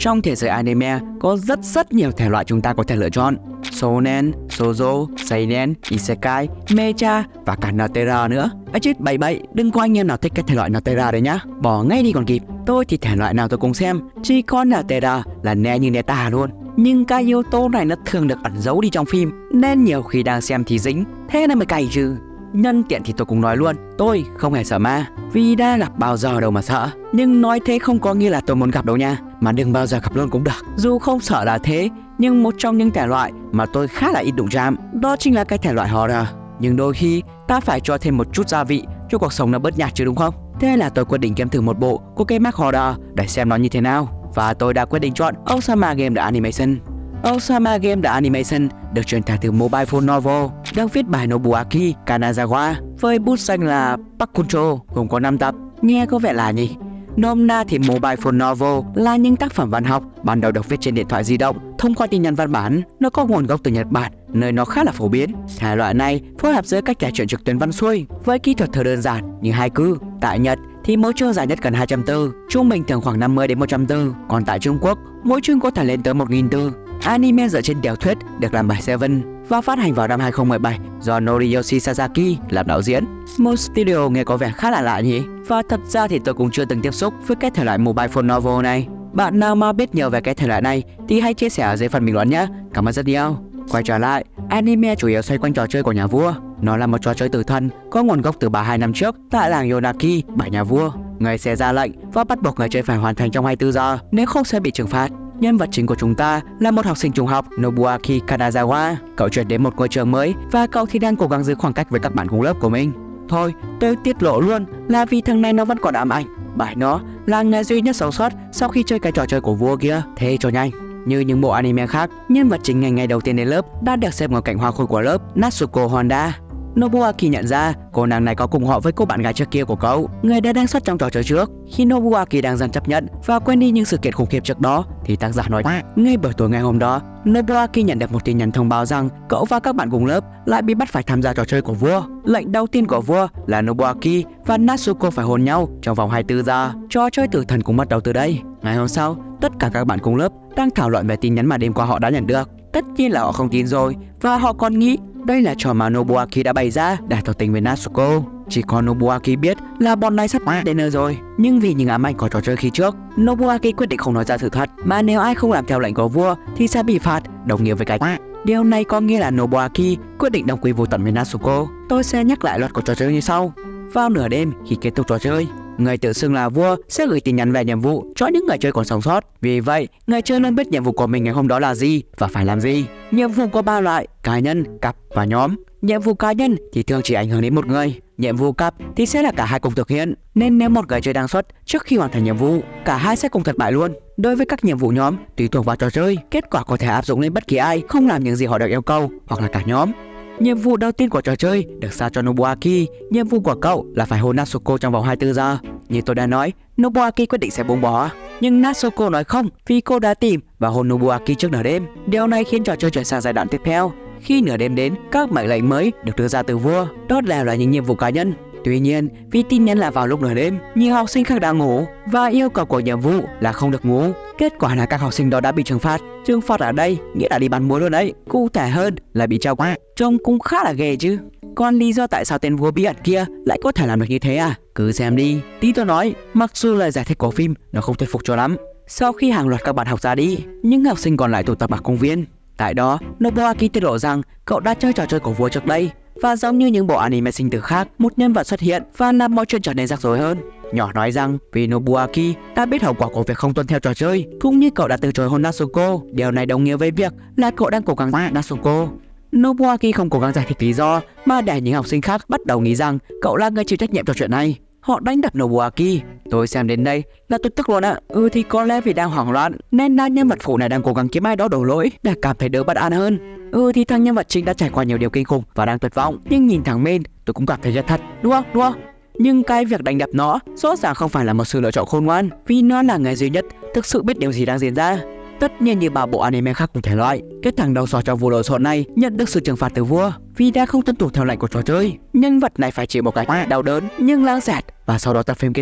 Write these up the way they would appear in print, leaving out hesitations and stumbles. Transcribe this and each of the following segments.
Trong thế giới anime có rất nhiều thể loại chúng ta có thể lựa chọn: shonen, shoujo, seinen, isekai, mecha và cả Natera nữa. Chết bậy, đừng có anh em nào thích cái thể loại Natera đấy nhá, bỏ ngay đi còn kịp. Tôi thì thể loại nào tôi cũng xem, chỉ có Natera là nè như nè tà luôn. Nhưng cái yếu tố này nó thường được ẩn giấu đi trong phim, nên nhiều khi đang xem thì dính, thế nên mới cày chứ. Nhân tiện thì tôi cũng nói luôn, tôi không hề sợ ma, vì đã gặp bao giờ đâu mà sợ. Nhưng nói thế không có nghĩa là tôi muốn gặp đâu nha, mà đừng bao giờ gặp luôn cũng được. Dù không sợ là thế, nhưng một trong những thể loại mà tôi khá là ít đụng chạm, đó chính là cái thể loại horror. Nhưng đôi khi ta phải cho thêm một chút gia vị cho cuộc sống nó bớt nhạt chứ đúng không? Thế là tôi quyết định kiếm thử một bộ của cái mác horror để xem nó như thế nào. Và tôi đã quyết định chọn Osama Game The Animation. Osama Game The Animation được truyền thể từ mobile phone novel, được viết by Nobuaki Kanazawa với bút danh là Pakuncho, gồm có 5 tập. Nghe có vẻ là nhỉ? Nôm na thì mobile phone novel là những tác phẩm văn học ban đầu được viết trên điện thoại di động thông qua tin nhắn văn bản. Nó có nguồn gốc từ Nhật Bản, nơi nó khá là phổ biến. Thể loại này phối hợp giữa cách kể chuyện trực tuyến văn xuôi với kỹ thuật thơ đơn giản như haiku. Tại Nhật thì mỗi chương dài nhất gần 200 từ, trung bình thường khoảng 50 đến 100 từ. Còn tại Trung Quốc, mỗi chương có thể lên tới 1000 từ. Anime dựa trên tiểu thuyết được làm bởi Seven và phát hành vào năm 2017 do Noriyoshi Sasaki làm đạo diễn. Một studio nghe có vẻ khá là lạ nhỉ? Và thật ra thì tôi cũng chưa từng tiếp xúc với cái thể loại mobile phone novel này. Bạn nào mà biết nhiều về cái thể loại này thì hãy chia sẻ ở dưới phần bình luận nhé. Cảm ơn rất nhiều. Quay trở lại, anime chủ yếu xoay quanh trò chơi của nhà vua. Nó là một trò chơi tử thần có nguồn gốc từ 32 năm trước tại làng Yonaki bởi nhà vua. Người sẽ ra lệnh và bắt buộc người chơi phải hoàn thành trong 24 giờ, nếu không sẽ bị trừng phạt. Nhân vật chính của chúng ta là một học sinh trung học Nobuaki Kanazawa. Cậu chuyển đến một ngôi trường mới và cậu thì đang cố gắng giữ khoảng cách với các bạn cùng lớp của mình. Thôi, tôi tiết lộ luôn là vì thằng này nó vẫn còn ám ảnh, bởi nó là người duy nhất sống sót sau khi chơi cái trò chơi của vua kia. Thế cho nhanh. Như những bộ anime khác, nhân vật chính ngày đầu tiên đến lớp đã được xếp ngồi cạnh hoa khôi của lớp, Natsuko Honda. Nobuaki nhận ra cô nàng này có cùng họ với cô bạn gái trước kia của cậu, người đã đang xuất trong trò chơi trước. Khi Nobuaki đang dần chấp nhận và quên đi những sự kiện khủng khiếp trước đó, thì tác giả nói ngay buổi tối ngày hôm đó, Nobuaki nhận được một tin nhắn thông báo rằng cậu và các bạn cùng lớp lại bị bắt phải tham gia trò chơi của vua. Lệnh đầu tiên của vua là Nobuaki và Natsuko phải hôn nhau trong vòng 24 giờ. Trò chơi tử thần cũng bắt đầu từ đây. Ngày hôm sau, tất cả các bạn cùng lớp đang thảo luận về tin nhắn mà đêm qua họ đã nhận được. Tất nhiên là họ không tin rồi, và họ còn nghĩ đây là trò mà Nobuaki đã bày ra để tỏ tình với Natsuko. Chỉ có Nobuaki biết là bọn này sắp đến nơi rồi. Nhưng vì những ám ảnh của trò chơi khi trước, Nobuaki quyết định không nói ra sự thật, mà nếu ai không làm theo lệnh của vua thì sẽ bị phạt, đồng nghĩa với cái điều này có nghĩa là Nobuaki quyết định đồng quy vô tận với Natsuko. Tôi sẽ nhắc lại luật của trò chơi như sau. Vào nửa đêm khi kết thúc trò chơi, người tự xưng là vua sẽ gửi tin nhắn về nhiệm vụ cho những người chơi còn sống sót. Vì vậy, người chơi nên biết nhiệm vụ của mình ngày hôm đó là gì và phải làm gì. Nhiệm vụ có 3 loại: cá nhân, cặp và nhóm. Nhiệm vụ cá nhân thì thường chỉ ảnh hưởng đến một người. Nhiệm vụ cặp thì sẽ là cả hai cùng thực hiện. Nên nếu một người chơi đang xuất trước khi hoàn thành nhiệm vụ, cả hai sẽ cùng thất bại luôn. Đối với các nhiệm vụ nhóm, tùy thuộc vào trò chơi, kết quả có thể áp dụng lên bất kỳ ai không làm những gì họ được yêu cầu, hoặc là cả nhóm. Nhiệm vụ đầu tiên của trò chơi được giao cho Nobuaki. Nhiệm vụ của cậu là phải hôn Natsuko trong vòng 24 giờ. Như tôi đã nói, Nobuaki quyết định sẽ buông bỏ, nhưng Natsuko nói không, vì cô đã tìm và hôn Nobuaki trước nửa đêm. Điều này khiến trò chơi chuyển sang giai đoạn tiếp theo. Khi nửa đêm đến, các mệnh lệnh mới được đưa ra từ vua. Đó đều là những nhiệm vụ cá nhân. Tuy nhiên, vì tin nhắn là vào lúc nửa đêm, nhiều học sinh khác đang ngủ và yêu cầu của nhiệm vụ là không được ngủ. Kết quả là các học sinh đó đã bị trừng phạt. Trừng phạt ở đây nghĩa là đi bắn muối luôn đấy. Cụ thể hơn là bị treo quá. Trông cũng khá là ghê chứ. Còn lý do tại sao tên vua bí ẩn kia lại có thể làm được như thế à? Cứ xem đi. Tí tôi nói, mặc dù lời giải thích của phim nó không thuyết phục cho lắm. Sau khi hàng loạt các bạn học ra đi, những học sinh còn lại tụ tập ở công viên. Tại đó, Nobuaki tiết lộ rằng cậu đã chơi trò chơi của vua trước đây. Và giống như những bộ anime sinh tử khác, một nhân vật xuất hiện và làm mọi chuyện trở nên rắc rối hơn. Nhỏ nói rằng vì Nobuaki đã biết hậu quả của việc không tuân theo trò chơi, cũng như cậu đã từ chối hôn Natsuko, điều này đồng nghĩa với việc là cậu đang cố gắng giết Natsuko. Nobuaki không cố gắng giải thích lý do, mà để những học sinh khác bắt đầu nghĩ rằng cậu là người chịu trách nhiệm cho chuyện này. Họ đánh đập Nobuaki. Tôi xem đến đây là tôi tức luôn ạ. Thì có lẽ vì đang hoảng loạn nên nhân vật phụ này đang cố gắng kiếm ai đó đổ lỗi để cảm thấy đỡ bất an hơn. Thì thằng nhân vật chính đã trải qua nhiều điều kinh khủng và đang tuyệt vọng, nhưng nhìn thằng Main tôi cũng cảm thấy rất thật, đúng không? Nhưng cái việc đánh đập nó rõ ràng không phải là một sự lựa chọn khôn ngoan, vì nó là người duy nhất thực sự biết điều gì đang diễn ra. Tất nhiên như bao bộ anime khác cùng thể loại, cái thằng đầu sỏ trong vụ lộn xộn này nhận được sự trừng phạt từ vua vì đã không tuân thủ theo lệnh của trò chơi. Nhân vật này phải chịu một cái đau đớn nhưng lãng xẹt, và sau đó tập phim kết thúc.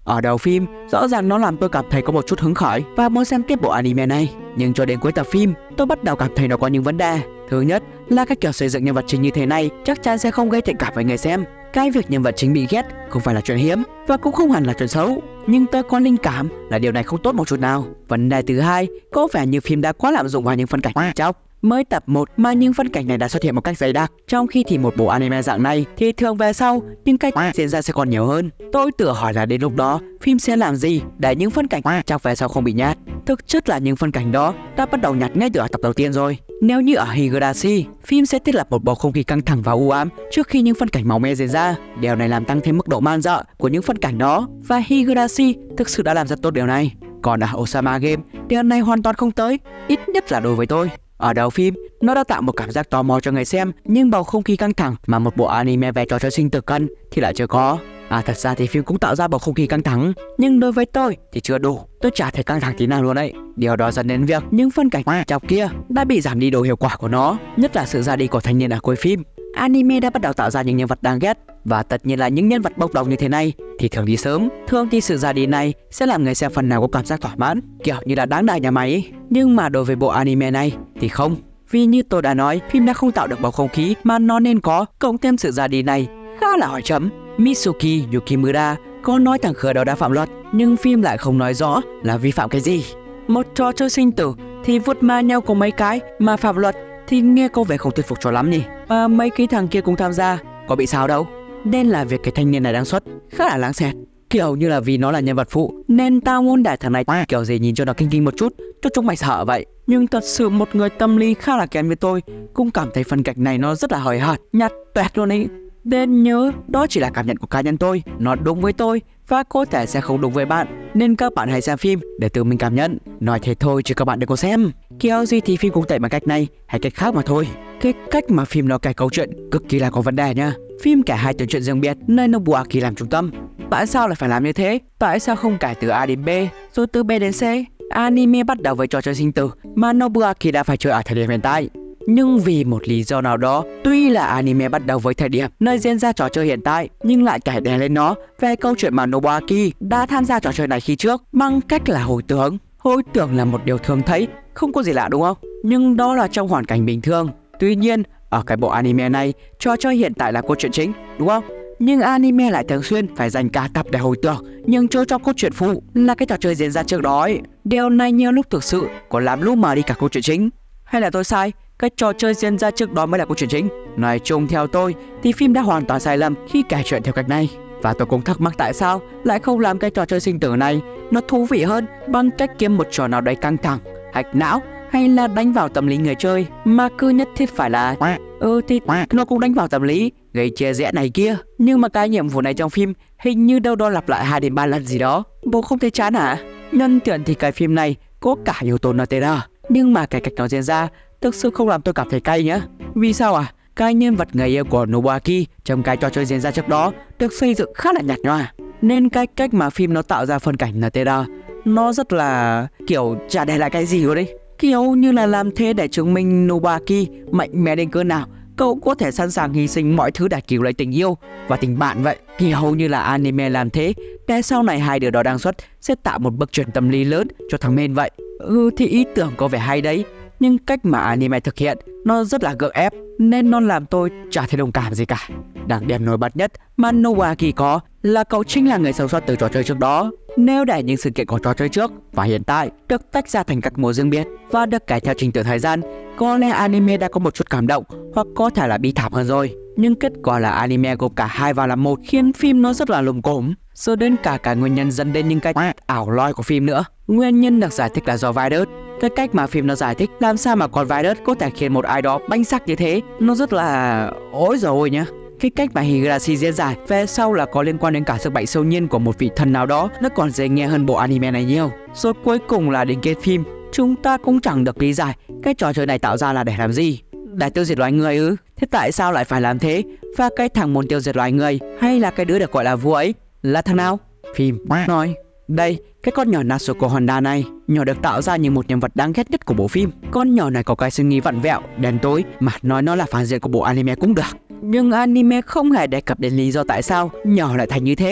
Ở đầu phim, rõ ràng nó làm tôi cảm thấy có một chút hứng khởi và muốn xem tiếp bộ anime này. Nhưng cho đến cuối tập phim, tôi bắt đầu cảm thấy nó có những vấn đề. Thứ nhất là cái kiểu xây dựng nhân vật chính như thế này chắc chắn sẽ không gây thiện cảm với người xem. Cái việc nhân vật chính bị ghét không phải là chuyện hiếm và cũng không hẳn là chuyện xấu. Nhưng tôi có linh cảm là điều này không tốt một chút nào. Vấn đề thứ hai, có vẻ như phim đã quá lạm dụng vào những phân cảnh chóc. Mới tập 1 mà những phân cảnh này đã xuất hiện một cách dày đặc, trong khi thì một bộ anime dạng này thì thường về sau những cách diễn ra sẽ còn nhiều hơn. Tôi tự hỏi là đến lúc đó phim sẽ làm gì để những phân cảnh chóc về sau không bị nhạt. Thực chất là những phân cảnh đó đã bắt đầu nhạt ngay từ ở tập đầu tiên rồi. Nếu như ở Higurashi, phim sẽ thiết lập một bầu không khí căng thẳng và u ám trước khi những phân cảnh máu me diễn ra. Điều này làm tăng thêm mức độ man dợ của những phân cảnh đó, và Higurashi thực sự đã làm rất tốt điều này. Còn ở Osama Game, điều này hoàn toàn không tới, ít nhất là đối với tôi. Ở đầu phim, nó đã tạo một cảm giác tò mò cho người xem, nhưng bầu không khí căng thẳng mà một bộ anime về trò chơi sinh tử cân thì lại chưa có. Thật ra thì phim cũng tạo ra bầu không khí căng thẳng, nhưng đối với tôi thì chưa đủ. Tôi chả thấy căng thẳng tí nào luôn đấy. Điều đó dẫn đến việc những phân cảnh chọc kia đã bị giảm đi độ hiệu quả của nó, nhất là sự ra đi của thanh niên ở cuối phim. Anime đã bắt đầu tạo ra những nhân vật đáng ghét, và tất nhiên là những nhân vật bốc đồng như thế này thì thường đi sớm. Thường thì sự ra đi này sẽ làm người xem phần nào có cảm giác thỏa mãn, kiểu như là đáng đài nhà mày ấy. Nhưng mà đối với bộ anime này thì không. Vì như tôi đã nói, phim đã không tạo được bầu không khí mà nó nên có, cộng thêm sự ra đi này khá là hỏi chấm. Mitsuki Yukimura có nói thằng khờ đó đã phạm luật, nhưng phim lại không nói rõ là vi phạm cái gì. Một trò chơi sinh tử thì vượt ma nhau có mấy cái, mà phạm luật thì nghe có vẻ không thuyết phục cho lắm nhỉ. Và mấy cái thằng kia cũng tham gia, có bị sao đâu. Nên là việc cái thanh niên này đang xuất khá là lãng xẹt. Kiểu như là vì nó là nhân vật phụ nên tao muốn để thằng này kiểu gì nhìn cho nó kinh kinh một chút, cho chúng mày sợ vậy. Nhưng thật sự một người tâm lý khá là kém với tôi cũng cảm thấy phân cảnh này nó rất là hời hợt, nhạt toẹt luôn ấy. Nên nhớ đó chỉ là cảm nhận của cá nhân tôi, nó đúng với tôi và có thể sẽ không đúng với bạn, nên các bạn hãy xem phim để tự mình cảm nhận. Nói thế thôi chứ các bạn đừng có xem. Kiểu gì thì phim cũng tệ bằng cách này hay cách khác mà thôi. Cái cách mà phim nó kể câu chuyện cực kỳ là có vấn đề nha. Phim kể hai tuyến chuyện riêng biệt nên Nobuaki làm trung tâm. Tại sao lại phải làm như thế? Tại sao không kể từ A đến B rồi từ B đến C? Anime bắt đầu với trò chơi sinh tử mà Nobuaki đã phải chơi ở thời điểm hiện tại. Nhưng vì một lý do nào đó, tuy là anime bắt đầu với thời điểm nơi diễn ra trò chơi hiện tại, nhưng lại kể đè lên nó về câu chuyện mà Nobuaki đã tham gia trò chơi này khi trước bằng cách là hồi tưởng. Hồi tưởng là một điều thường thấy, không có gì lạ đúng không? Nhưng đó là trong hoàn cảnh bình thường. Tuy nhiên, ở cái bộ anime này, trò chơi hiện tại là câu chuyện chính, đúng không? Nhưng anime lại thường xuyên phải dành cả tập để hồi tưởng, nhưng cho câu chuyện phụ là cái trò chơi diễn ra trước đó ấy. Điều này nhiều lúc thực sự còn làm lu mờ đi cả câu chuyện chính. Hay là tôi sai? Cái trò chơi diễn ra trước đó mới là câu chuyện chính. Nói chung theo tôi thì phim đã hoàn toàn sai lầm khi kể chuyện theo cách này. Và tôi cũng thắc mắc tại sao lại không làm cái trò chơi sinh tử này nó thú vị hơn bằng cách kiếm một trò nào đấy căng thẳng, hạch não hay là đánh vào tâm lý người chơi, mà cứ nhất thiết phải là thì nó cũng đánh vào tâm lý, gây chia rẽ này kia. Nhưng mà cái nhiệm vụ này trong phim hình như đâu đó lặp lại 2 đến 3 lần gì đó. Bố không thấy chán hả? Nhân tiện thì cái phim này có cả yếu tố NTR, nhưng mà cái cách nó diễn ra thực sự không làm tôi cảm thấy cay nhá. Vì sao à? Cái nhân vật người yêu của Nobuaki trong cái trò chơi diễn ra trước đó được xây dựng khá là nhạt nhòa, nên cái cách mà phim nó tạo ra phân cảnh NTR nó rất là kiểu chả để lại cái gì luôn đấy. Kiểu như là làm thế để chứng minh Nobuaki mạnh mẽ đến cỡ nào, cậu có thể sẵn sàng hy sinh mọi thứ để cứu lấy tình yêu và tình bạn vậy. Kiểu như là anime làm thế để sau này hai đứa đó đang xuất sẽ tạo một bước chuyển tâm lý lớn cho thằng main vậy. Thì ý tưởng có vẻ hay đấy, nhưng cách mà anime thực hiện nó rất là gượng ép, nên nó làm tôi chả thấy đồng cảm gì cả. Đặc điểm nổi bật nhất mà Nobuaki có là cậu chính là người sống sót từ trò chơi trước đó. Nếu để những sự kiện của trò chơi trước và hiện tại được tách ra thành các mùa riêng biệt và được kể theo trình tự thời gian, có lẽ anime đã có một chút cảm động hoặc có thể là bi thảm hơn rồi. Nhưng kết quả là anime gộp cả hai vào làm một, khiến phim nó rất là lùng cổm, rồi đến cả nguyên nhân dẫn đến những cái ảo loi của phim nữa. Nguyên nhân được giải thích là do virus. Cái cách mà phim nó giải thích làm sao mà con virus có thể khiến một ai đó banh sắc như thế, nó rất là ối rồi nhá. Cái cách mà Higurashi diễn giải về sau là có liên quan đến cả sức mạnh siêu nhiên của một vị thần nào đó, nó còn dễ nghe hơn bộ anime này nhiều. Rồi cuối cùng là đến kết phim, chúng ta cũng chẳng được lý giải cái trò chơi này tạo ra là để làm gì. Để tiêu diệt loài người ư? Thế tại sao lại phải làm thế? Và cái thằng muốn tiêu diệt loài người hay là cái đứa được gọi là vua ấy là thằng nào? Phim nói đây, cái con nhỏ Natsuko Honda này, nhỏ được tạo ra như một nhân vật đáng ghét nhất của bộ phim. Con nhỏ này có cái suy nghĩ vặn vẹo, đen tối, mà nói nó là phản diện của bộ anime cũng được. Nhưng anime không hề đề cập đến lý do tại sao nhỏ lại thành như thế.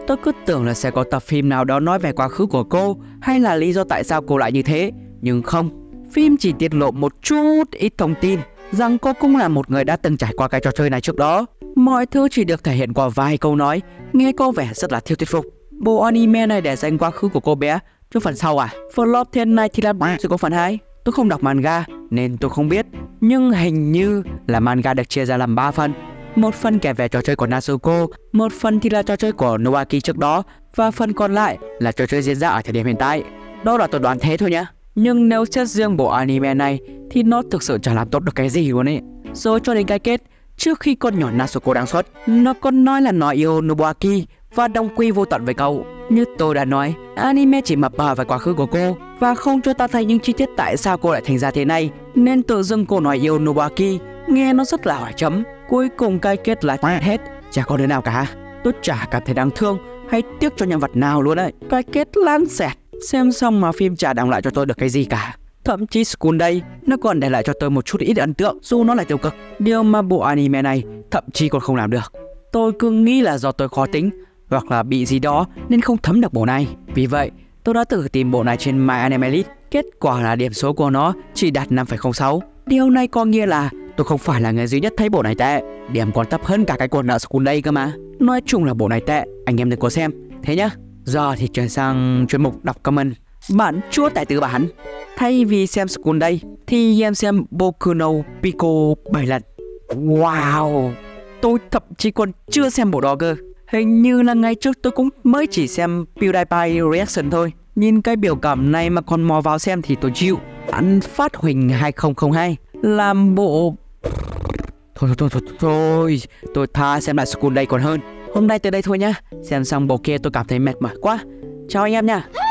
Tôi cứ tưởng là sẽ có tập phim nào đó nói về quá khứ của cô hay là lý do tại sao cô lại như thế. Nhưng không, phim chỉ tiết lộ một chút ít thông tin rằng cô cũng là một người đã từng trải qua cái trò chơi này trước đó. Mọi thứ chỉ được thể hiện qua vài câu nói, nghe có vẻ rất là thiếu thuyết phục. Bộ anime này để dành quá khứ của cô bé cho phần sau à? Flop Thiên này thì là sẽ có phần 2. Tôi không đọc manga nên tôi không biết, nhưng hình như là manga được chia ra làm 3 phần. Một phần kể về trò chơi của Natsuko, một phần thì là trò chơi của Noaki trước đó, và phần còn lại là trò chơi diễn ra ở thời điểm hiện tại. Đó là tôi đoán thế thôi nhá. Nhưng nếu xét riêng bộ anime này thì nó thực sự chẳng làm tốt được cái gì luôn ấy. Rồi cho đến cái kết, trước khi con nhỏ Natsuko đang xuất, nó còn nói là nó yêu Nobuaki và đồng quy vô tận với cậu. Như tôi đã nói, anime chỉ mập mờ về quá khứ của cô và không cho ta thấy những chi tiết tại sao cô lại thành ra thế này, nên tự dưng cô nói yêu Nobuaki nghe nó rất là hỏi chấm. Cuối cùng cái kết là hết, chả có đứa nào cả. Tôi chả cảm thấy đáng thương hay tiếc cho nhân vật nào luôn đấy. Cái kết lan xẹt, xem xong mà phim chả đọng lại cho tôi được cái gì cả. Thậm chí School Days nó còn để lại cho tôi một chút ít ấn tượng dù nó là tiêu cực, điều mà bộ anime này thậm chí còn không làm được. Tôi cứ nghĩ là do tôi khó tính hoặc là bị gì đó nên không thấm được bộ này. Vì vậy tôi đã thử tìm bộ này trên MyAnimeList. Kết quả là điểm số của nó chỉ đạt 5,06. Điều này có nghĩa là tôi không phải là người duy nhất thấy bộ này tệ, điểm còn thấp hơn cả cái cuốn nợ School Days cơ mà. Nói chung là bộ này tệ, anh em đừng có xem. Thế nhá. Giờ thì chuyển sang chuyên mục đọc comment. Bản chúa tại tứ bản. Thay vì xem School Days thì em xem Boku no Pico 7 lần. Wow, tôi thậm chí còn chưa xem bộ đó cơ. Hình như là ngày trước tôi cũng mới chỉ xem PewDiePie reaction thôi. Nhìn cái biểu cảm này mà còn mò vào xem thì tôi chịu. Ăn phát huỳnh 2002 làm bộ... Thôi, tôi tha xem lại School Days còn hơn. Hôm nay tới đây thôi nhá. Xem xong bộ kia tôi cảm thấy mệt mỏi quá. Chào anh em nha.